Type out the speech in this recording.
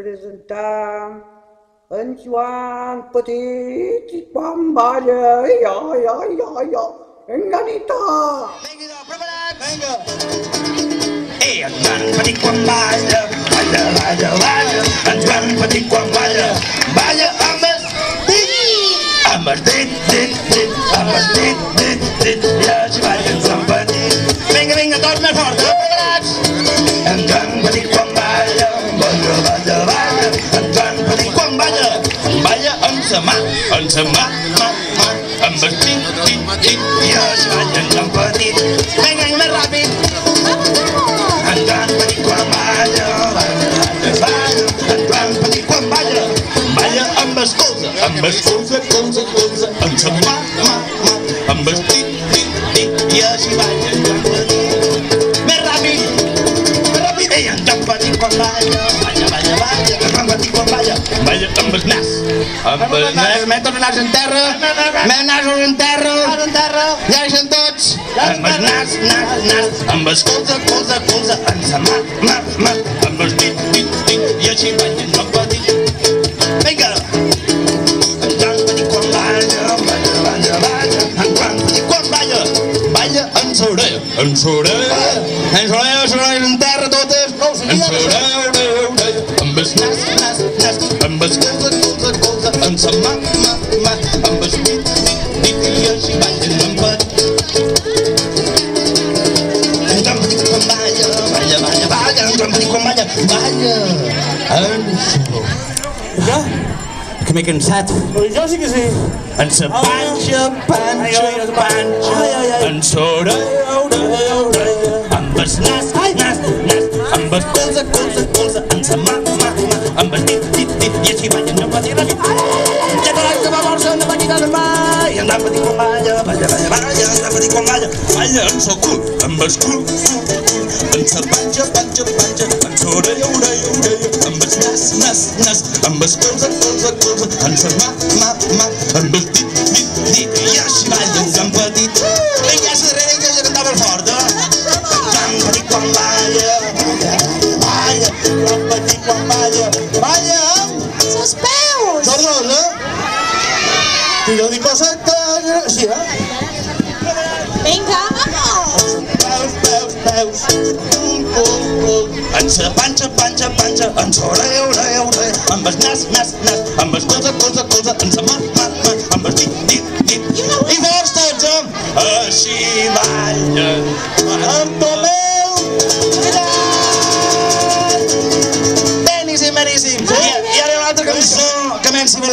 presentar en Joan Petit i quan balla, en Ganita. Vinga, preparats? Vinga. En Joan Petit quan balla, balla. En Joan Petit quan balla amb el dit, amb el dit, i així balla en Joan Petit. Vinga, tots més fort, preparats? En Joan Petit quan balla, balla. En Joan Petit quan balla amb sa mà, amb el dit, i així balla en Joan Petit. Vinga, més ràpid. En Joan Petit quan balla, en Joan Petit quan balla amb el colze, amb sa mà, amb el dit, i així balla en Joan Petit. Més ràpid, ei, en Joan Petit quan balla, en Joan Petit quan balla amb el nas, met els nasos en terra, ja eixen tots, amb el nas, amb el colze, en sa mà, amb el dit, i així balla en Joan Petit. Vinga! En Joan Petit quan balla, en Joan Petit quan balla en sa orella, en terra totes, en sa orella, amb el nas, amb el colze, en sa mà, amb el dit, i així balla en Joan Petit. En Joan Petit quan balla, en Joan Petit quan balla en sa... Ja? Que m'he cansat. Jo sí que sí. En sa panxa, en sa orella, amb el nas, amb el colze, en sa mà, amb el dit, i així balla en Joan Petit ràpid. Ja t'ho que va força, no va quitar mai. En Joan Petit quan balla, en Joan Petit quan balla en sa cul, amb el cul, en sa panxa, en sa orella, amb el nas, amb el colze, en sa mà, amb el dit, i així balla en Joan Petit. Vinga, a darrere que ja cantava fort, En Joan Petit quan balla, Joan Petit quan balla amb Els peus! la rosa. I jo dic coseta, sí, Vinga, vamos! peus, en sa panxa, en sa orella, amb el nas, amb el colze, en sa mà, amb el dit, i forts tots, així ballen amb el meu grat. Beníssim. I ara una altra cançó que menys